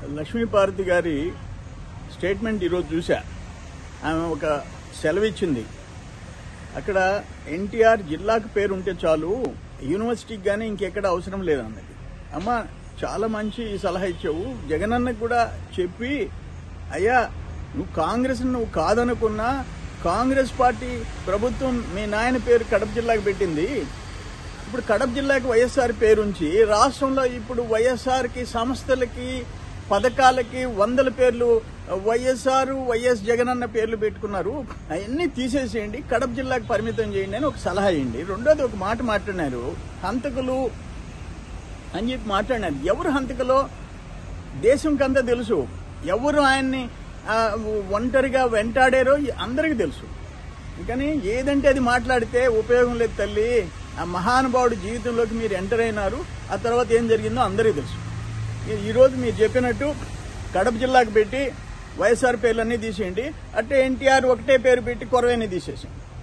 లక్ష్మీపార్వతి గారి స్టేట్మెంట్ ఈరోజు చూసా. ఆమె ఒక సెలవు ఇచ్చింది. అక్కడ ఎన్టీఆర్ జిల్లాకు పేరు ఉంటే చాలు, యూనివర్సిటీకి కానీ ఇంకెక్కడ అవసరం లేదన్నది. అమ్మ చాలా మంచి సలహా ఇచ్చావు. జగనన్నకు కూడా చెప్పి, అయ్యా నువ్వు కాంగ్రెస్ నువ్వు కాదనుకున్నా, కాంగ్రెస్ పార్టీ ప్రభుత్వం మీ నాయన పేరు కడప జిల్లాకు పెట్టింది. ఇప్పుడు కడప జిల్లాకి వైఎస్ఆర్ పేరుంచి రాష్ట్రంలో ఇప్పుడు వైఎస్ఆర్కి సంస్థలకి పథకాలకి 100 పేర్లు వైఎస్ఆర్ వైఎస్ జగనన్న పేర్లు పెట్టుకున్నారు. అవన్నీ తీసేసేయండి, కడప జిల్లాకు పరిమితం చేయండి అని ఒక సలహా ఇవ్వండి. రెండోది ఒక మాట మాట్లాడినారు, హంతకులు అని చెప్పి మాట్లాడినారు. ఎవరు హంతకులో దేశంకంతా తెలుసు. ఎవరు ఆయన్ని ఒంటరిగా వెంటాడారో అందరికీ తెలుసు. కానీ ఏదంటే అది మాట్లాడితే ఉపయోగం లేదు తల్లి. ఆ మహానుభావుడు జీవితంలోకి మీరు ఎంటర్ అయినారు, ఆ తర్వాత ఏం జరిగిందో అందరికీ తెలుసు. ఈరోజు మీరు చెప్పినట్టు కడప జిల్లాకు పెట్టి వైఎస్ఆర్ పేర్లన్నీ తీసేయండి, అంటే ఎన్టీఆర్ ఒకటే పేరు పెట్టి కొరవేని తీసేసేయండి.